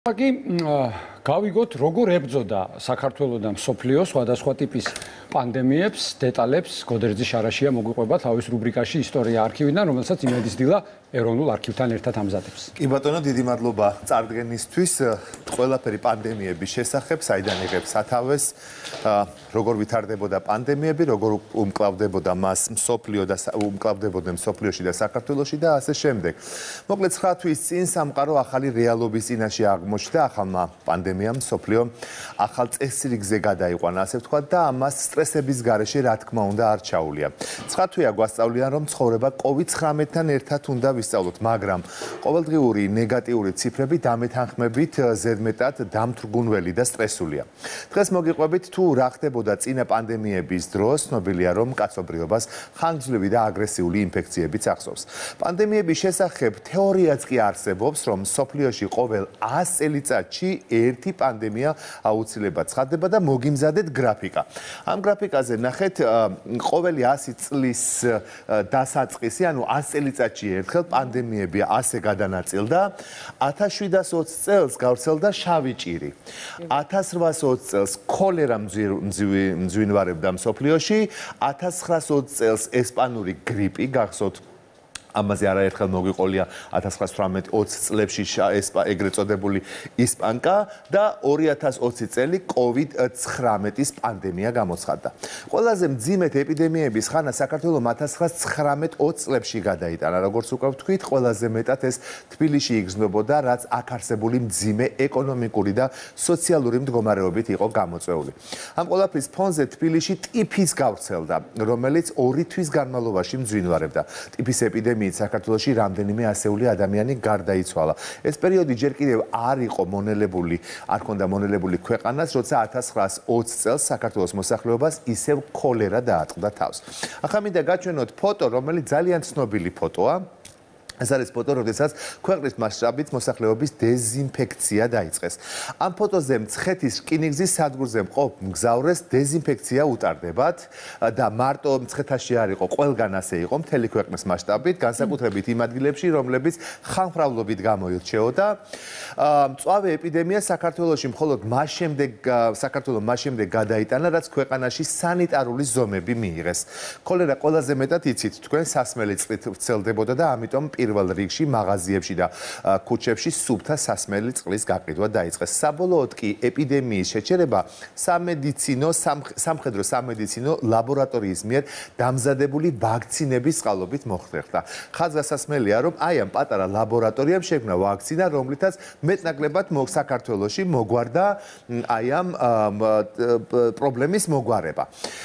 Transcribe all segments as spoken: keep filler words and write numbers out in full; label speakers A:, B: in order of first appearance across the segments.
A: კი გავიგოთ როგორ ებრძოდა საქართველოს და მსოფლიოს სხვადასხვა ტიპის პანდემიებს, დეტალებს გოდერძი შარაშია მოგვიყვება თავის რუბრიკაში ისტორია არქივიდან, რომელსაც იმედის დილა ეროვნულ არქივთან ერთად ამზადებს.
B: კი ბატონო, დიდი მადლობა წარდგენისთვის. ყველაფერი პანდემიების შესახებ, საიდან იღებს სათავეს, როგორ ვითარდებოდა პანდემიები, როგორ უმკლავდებოდა მას მსოფლიო და უმკლავდებოდნენ მსოფლიოში და საქართველოში და ასე შემდეგ. მოკლედ ცხრა თვის წინ სამყარო ახალი რეალობის წინაშე აღმოჩნდა ახალმა პანდემიამ მსოფლიო ახალ წესრიგზე გადაიყვანა, ასე ვთქვათ და ამას სტრესების გარეშე რა თქმა უნდა არ ჩაუვლია. ცხრა თვეა გვასწავლიან რომ ცხოვრება კოვიდ ცხრამეტთან ერთად უნდა ვისწავლოთ, მაგრამ ყოველდღიური ნეგატიური ციფრები დამეთანხმებით ზედმეტად დამთრგუნველი და სტრესულია. დღეს მოგიყვებით თუ რა ხდებოდა წინა პანდემიების დროს, ცნობილია რომ კაცობრიობას ხანგრძლივი და აგრესიული ინფექციებიც ახსოვს. პანდემიების შესახებ თეორიაც კი არსებობს, რომ მსოფლიოში ყოველ ას წელიწადში ერთი პანდემია აუცილებლად ცხადდება და მოგიმზადეთ გრაფიკა. ამ გრაფიკაზე ნახეთ ყოველი ასი წლის დასაწყისი, ანუ ას წელიწადში ერთხელ პანდემიები ასე გადანაწილდა. ათას შვიდას ოცი წელს გავრცელდა შავი ჭირი. ათას რვაას ოცი წელს ქოლერა მძვინვარებდა მსოფლიოში. ათას ცხრაას ოცი წელს ესპანური გრიპი გახსოვთ. ამაზე არაერთხელ მოგვიყოლია ათას ცხრაას თვრამეტ ოცი წლებში ეგრეთ წოდებული ისპანკა და ორი ათას ოცი წელი კოვიდ ცხრამეტის პანდემია გამოცხადდა. ყველაზე მძიმედ ეპიდემიების ხანა საქართველოს ათას ცხრაას ცხრამეტ ოცი წლებში გადაიტანა. როგორც უკვე ვთქვით, ყველაზე მეტად ეს თბილისში იგრძნობოდა, რაც აქ არსებული მძიმე ეკონომიკური და სოციალური მდგომარეობით იყო გამოწვეული. ამ ყველაფრის ფონზე თბილისში ტიფის გავრცელდა, რომელიც ორი თვის განმავლობაში მძვინვარებდა. ტიფის ეპიდემია საქართველოში რამდენიმე ასეული ადამიანი გარდაიცვალა. ეს პერიოდი ჯერ კიდევ არ იყო მონელებული, არ ჰქონდა მონელებული ქვეყანას, როცა ათას ცხრაას ოცი წელს საქართველოს მოსახლეობას ისევ ქოლერა დაატყდა თავს. ახლა მინდა გაჩვენოთ ფოტო, რომელიც ძალიან ცნობილი ფოტოა. ეს არის ფოტო, როდესაც ქვეყნის მასშტაბით მოსახლეობის დეზინფექცია დაიწყეს. ამ ფოტოზე მცხეთის რკინიგზის სადგურზე მყოფ მგზავრეს დეზინფექცია utardebათ და მარტო მცხეთაში არ იყო, ყველგან ასე იყო, მთელი ქვეყნის მასშტაბით, განსაკუთრებით იმ ადგილებში, რომლებიც ხანგრძლივობით გამოირჩეოდა. მწვავე ეპიდემია საქართველოში მხოლოდ მას შემდეგ საქართველოს მას შემდეგ გადაიტანა, რაც ქვეყანაში სანიტარული ზომები მიიღეს. ქოლერა ყველაზე მეტად იცით თქვენ, სასმელი წყლით ვრცელდებოდა და ამიტომ პირველ რიგში მაღაზიებში და ქუჩებში სუფთა სასმელი წყლის გაყიდვა დაიწყეს. საბოლოოდ კი ეპიდემიის შეჩერება სამედიცინო სამხედრო სამედიცინო ლაბორატორიის მიერ დამზადებული ვაქცინების წყალობით მოხერხდა. ხაზგასასმელია, რომ აი ამ პატარა ლაბორატორიამ შექმნა ვაქცინა, რომლითაც მეტნაკლებად საქართველოში მოგვარდა აი ამ პრობლემის მოგვარება.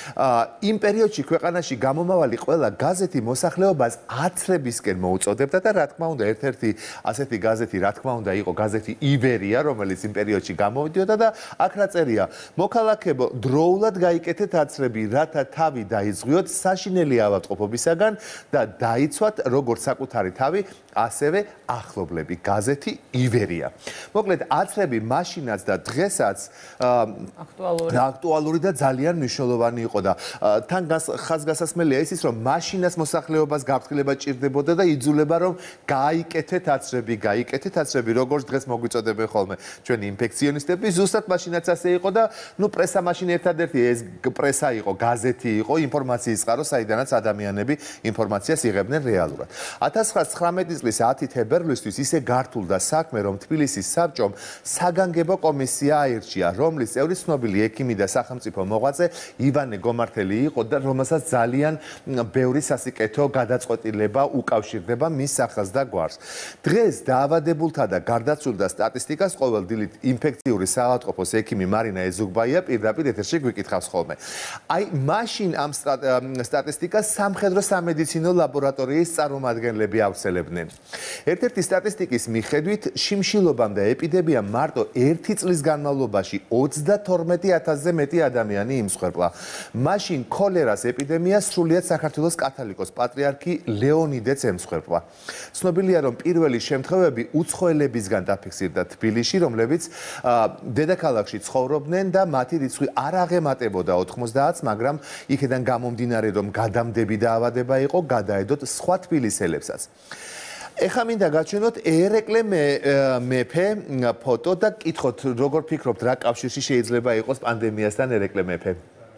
B: იმ პერიოდში ქვეყანაში გამომავალი ყველა გაზეთი მოსახლეობას აცრებისკენ მოუწოდებდა და რა თქმა უნდა ერთ-ერთი ასეთი გაზეთი რა თქმა უნდა იყო გაზეთი იბერია, რომელიც იმ პერიოდში გამოვიდოდა და აქ რა წერია: მოქალაქეებო, დროულად გაიკეთეთ აცრები, რათა თავი დაიზღვიოთ საშინელი ავადმყოფობისაგან და დაიცვათ როგორც საკუთარი თავი, ასევე ახლობლები. გაზეთი იბერია. მოკლედ აცრები მაშინაც და დღესაც აქტუალური აქტუალური და ძალიან მნიშვნელოვანი იყო და თან ხაზგასასმელია ის, რომ მაშინაც მოსახლეობას გაფრთხილება ჭირდებოდა და იძულება რომ გაიკეთეთ აცრები, გაიკეთეთ აცრები, როგორც დღეს მოგვიწოდებენ ხოლმე ჩვენი ინფექციონისტები, ზუსტად მაშინაც ასე იყო და ნუ პრესა მაშინ ერთადერთი ეს პრესა იყო, გაზეთი იყო, ინფორმაციის წყარო, საიდანაც ადამიანები ინფორმაციას იღებდნენ რეალურად. ათას ცხრაას ცხრამეტი წლის ათი თებერვლისთვის ისე გართულდა საქმე, რომ თბილისის საბჭომ საგანგებო კომისია აირჩია, რომლის წევრი ცნობილი ექიმი და სახელმწიფო მოღვაწე ივანე გომართელი იყო და რომელსაც ძალიან ბევრი სასიკეთო გადაწყვეტილება უკავშირდება მის სახელს და გვარს. დღეს დაავადებულთა და გარდაცვლილთა სტატისტიკას ყოველდღიურად ინფექციური საავადმყოფოს ექიმი მარინა ეზუგბაია პირდაპირ ეთერში გვიკითხავს ხოლმე. აი მაშინ ამ სტატისტიკას სამხედრო სამედიცინო ლაბორატორიის წარმომადგენლები ავრცელებდნენ. ერთ-ერთი სტატისტიკის მიხედვით შიმშილობამ და ეპიდემიამ მარტო ერთი წლის განმავლობაში ოცდათორმეტი ათასზე მეტი ადამიანი იმსხვერპლა. მაშინ ქოლერას ეპიდემია სრულიად საქართველოს კათოლიკოს პატრიარქი ლეონიდეც ემსხვერპლა. ცნობილია, რომ პირველი შემთხვევები უცხოელებისგან დაფიქსირდა თბილისში, რომლებიც დედაქალაქში ცხოვრობდნენ და მათი რიცხვი არ აღემატებოდა ოთხმოცდაათს, მაგრამ იქიდან გამომდინარე, რომ გადამდები დაავადება იყო, გადაედოთ სხვა თბილისელებსაც. ეხლა მინდა გაჩვენოთ ერეკლე მეფე ფოტო და კითხოთ, როგორ ფიქრობთ, რა კავშირში შეიძლება იყოს პანდემიასთან ერეკლე მეფე?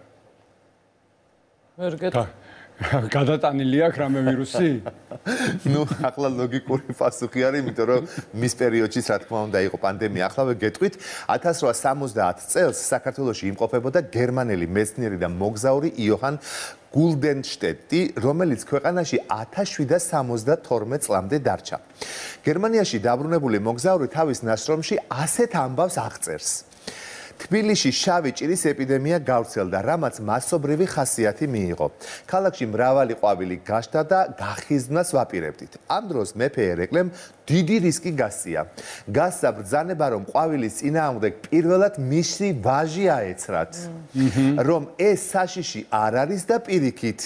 C: ვერ გეტყვი.
A: გადატანილი აქვს რამე ვირუსი?
B: ნუ ახლა ლოგიკური პასუხი არის, იმიტომ რომ მის პერიოდში რა თქმა უნდა იყო პანდემია. ახლა გეტყვით, ათას რვაასი სამოცდაათ წელს საქართველოში იმყოფებოდა გერმანელი მეცნიერი და მოგზაური იოჰან გულდენშტეტი, რომელიც ქვეყანაში ათას შვიდსათ სამოცდათორმეტ წლამდე დარჩა. გერმანიაში დაბრუნებული მოგზაური თავის ნაშრომში ასეთ ამბავს აღწერს. თბილისში შავი ჭირის ეპიდემია გავრცელდა, რამაც მასობრივი ხასიათი მიიღო. ქალაქში მრავალი ყვავილი გაშთა და გახიზნას ვაპირებდით. ამ დროს მეფე ერეკლემ დიდი რისკი გასწია. გასცა ბრძანება, რომ ყვავილის წინააღმდეგ პირველად მისი ვაჟი აეცრათ, რომ ეს საშიში არ არის და პირიქით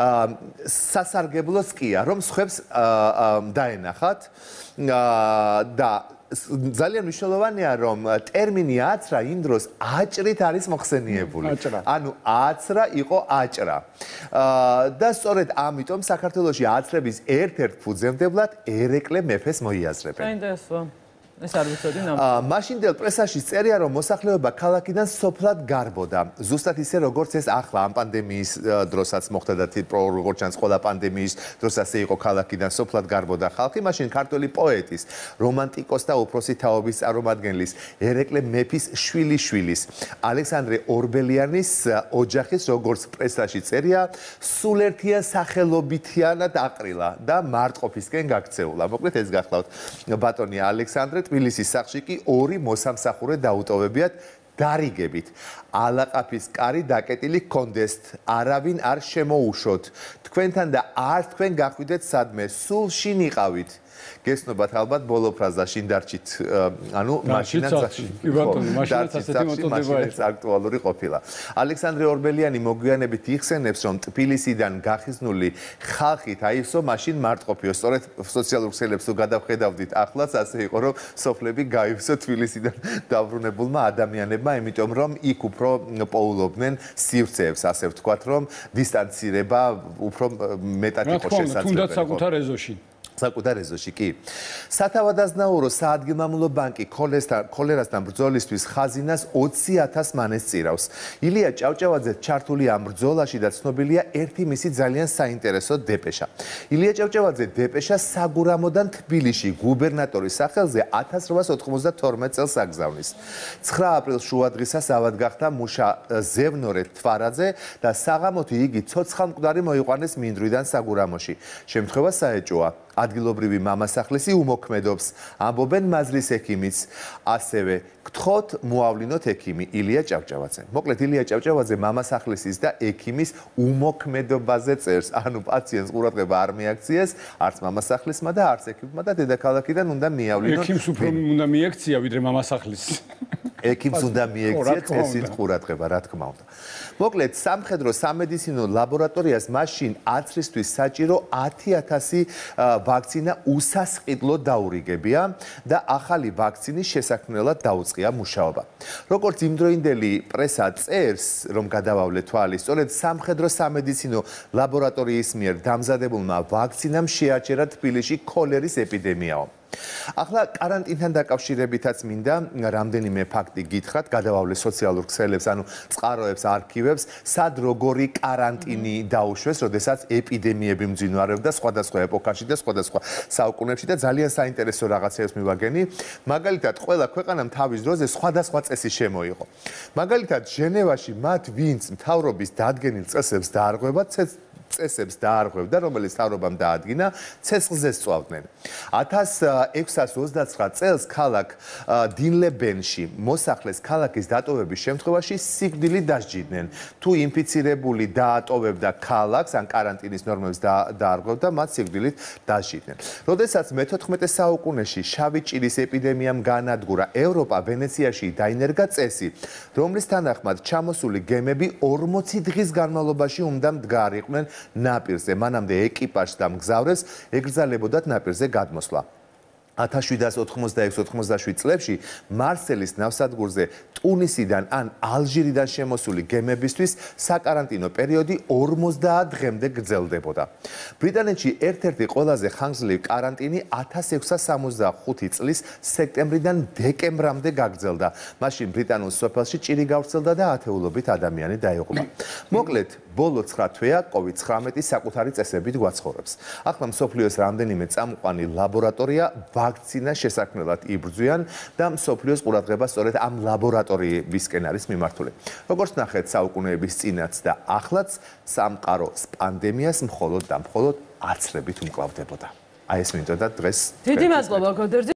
B: სასარგებლოც კია, რომ სხვებს დაენახათ და ძალიან მნიშვნელოვანია, რომ ტერმინი აცრა იმ დროს აჭრით არის მოხსენიებული. ანუ აცრა იყო აჭრა. და სწორედ ამიტომ საქართველოში აცრების ერთ-ერთ ფუძემდებლად ერეკლე მეფეს მოიაზრებენ.
C: საინტერესოა. ეს არ ვიცოდი ნამ.
B: მაშინდელ პრესაში წერია, რომ მოსახლეობა ქალაქიდან სოფლად გარბოდა. ზუსტად ისე, როგორც ეს ახლა ამ პანდემიის დროსაც მოხდა და როგორც ჩანს, ყველა პანდემიის დროს ასე იყო, ქალაქიდან სოფლად გარბოდა ხალხი. მაშინ ქართველი პოეტის, რომანტიკოს და უფროსი თაობის წარმომადგენლის, ერეკლე მეფის შვილიშვილის, ალექსანდრე ორბელიანის ოჯახის, როგორც პრესაში წერია, სულერთია სახელობითიანად აყრილა და მარტყოფისკენ გაქცეულა. მოკლედ ეს გახლავთ ბატონი ალექსანდრე. თბილისის სახლში კი ორი მოსამსახურე დაუტოვებიათ დარიგებით. ალაყაფის კარი დაკეტილი ჰქონდესთ, არავინ არ შემოუშვოთ. თქვენთან და არ თქვენ გახვიდეთ სადმე, სულ შინ იყავით. გესნობათ ალბათ ბოლო ფრაზა შინ დარჩით, ანუ მაშინაც
A: კი ბატონო, მაშინაც ასეთი მოწოდება
B: იყო აქტუალური ყოფილა. ალექსანდრე ორბელიანი მოგვიანებით იხსენებს, რომ თბილისიდან გახიზნული ხალხით აისო მაშინ მარტყოფიო. სწორედ სოციალურ ქსელებს თუ გადავხედავდით ახლაც, ასე იყო, რომ სოფლები გაივსო თბილისიდან დაბრუნებულმა ადამიანებმა, იმიტომ რომ იქ უფრო პოულობდნენ სივრცეებს, ასე ვთქვათ, რომ დისტანცირება უფრო მეტად იყო შესაძლებელი.
A: თუნდაც საკუთარ ეზოში.
B: საკუთარ ეზოში კი. სათავადაზნაურო საადგილმამულო ბანკი ქოლერასთან ბრძოლისთვის ხაზინას ოცი ათას მანეს წირავს. ილია ჭავჭავაძე ჩართული ამ ბრძოლაში და ცნობილია ერთი მისი ძალიან საინტერესო დეპეშა. ილია ჭავჭავაძე დეპეშა საგურამოდან თბილისში გუბერნატორის სახელზე ათას რვაასი ოთხმოცდათორმეტ წელს აგზავნის. ცხრა აპრილს შუადღისას ავად გახდა მუშა ზევნორე თვარაძე და საღამოთი იგი ცოცხალმკვდარი მოიყვანეს მინდვრიდან საგურამოში. შემთხვევა საეჭოა. ადგილობრივი მამასახლისი უმოქმედობს, ამბობენ მაზრის ექიმიც, ასევე გთხოვთ მოავლინოთ ექიმი ილია ჭავჭავაძე. მოკლედ ილია ჭავჭავაძე მამასახლისის და ექიმის უმოქმედობაზე წერს, ანუ პაციენტს ყურადღება არ მიაქციეს, არც მამასახლისმა და არც ექიმმა და დედაქალაქიდან უნდა მიავლინოთ.
A: ექიმს უფრო უნდა მიექცია ვიდრე მამასახლის.
B: ექიმს უნდა მიექცია წესით ყურადღება, რა თქმა უნდა. მოკლედ სამხედრო სამედიცინო ლაბორატორიას მაშინ აცრისთვის საჭირო ათი ათასი ვაქცინა უსასყიდლო დაურიგებია და ახალი ვაქცინის შესაქმნელად დაუწყია მუშაობა. როგორც იმდროინდელი პრესა წერს, რომ გადავავლე თვალი, სწორედ სამხედრო სამედიცინო ლაბორატორიის მიერ დამზადებულმა ვაქცინამ შეაჩერა თბილისში ქოლერის ეპიდემიაო. ახლა каранტინთან დაკავშირებითაც მინდა რამდენიმე ფაქტი გითხრათ, გადავავლე სოციალურ ქსელებს, ანუ წყაროებს, არქივებს, სად როგორი каранტინი დაუშვეს, როდესაც ეპიდემიები მძინვარებდა სხვადასხვა ეპოქაში და სხვადასხვა საუკუნეებში და ძალიან საინტერესო რაღაცებს მივაგენი. მაგალითად, ყველა ქვეყანამ თავის დროზე სხვადასხვა წესი შემოიღო. მაგალითად, ჟენევაში მათ ვინც მთავრობის დადგენილ წესებს დაარღვევა, წესებს დაარღვევდა, რომელიც თავრობამ დაადგინა, ცეცხლზე სწვავდნენ. ათას ექვსასი ოცდაცხრა წელს ქალაქ დინლებენში მოსახლეს ქალაქის დატოვების შემთხვევაში სიკვდილით დასჯიდნენ. თუ ინფიცირებული დაატოვებდა ქალაქს, ან каранტინის ნორმებს დაარღვევდა, მათ სიკვდილით დასჯიდნენ. როდესაც მეთოთხმეტე საუკუნეში შავი ჭირის ეპიდემიამ განადგურა, ევროპა ვენეციაში დაინერგა წესი, რომლის თანახმად ჩამოსული გემები ორმოცი დღის განმავლობაში უნდა მდგარიყვნენ ნაპირზე. მანამდე ეკიპაჟს და მგზავრებს ეკრძალებოდათ ნაპირზე გადმოსვლა. ათას შვიდსათ ოთხმოცდაექვსი ოთხმოცდაშვიდ წლებში მარსელის ნავსადგურზე ტუნისიდან ან ალჟირიდან შემოსული გემებისთვის საკარანტინო პერიოდი ორმოცდაათ დღემდე გრძელდებოდა. ბრიტანეთში ერთ-ერთი ყველაზე ხანგრძლივი კარანტინი ათას ექვსას სამოცდახუთი წლის სექტემბრიდან დეკემბრამდე გაგრძელდა. მაშინ ბრიტანულ სოფელში ჭირი გავრცელდა და ათეულობით ადამიანი დაიღუპა. მოკლედ, ბოლო ცხრა თვეა კოვიდ ცხრამეტი საკუთარი წესებით გვაცხოვრებს. ახლა მსოფლიოს რამდენიმე წამყვანი ლაბორატორია ვაქცინას შესაქმნელად იბრძვიან და მსოფლიოს ყურადღება სწორედ ამ ლაბორატორიებისკენ არის მიმართული. როგორც ნახეთ, საუკუნეების წინაც და ახლაც სამყაროს პანდემიას მხოლოდ და მხოლოდ აცრებით უმკლავდებოდა. აი ეს მინდოდა დღეს.
C: დიდი მადლობა გოდერძი.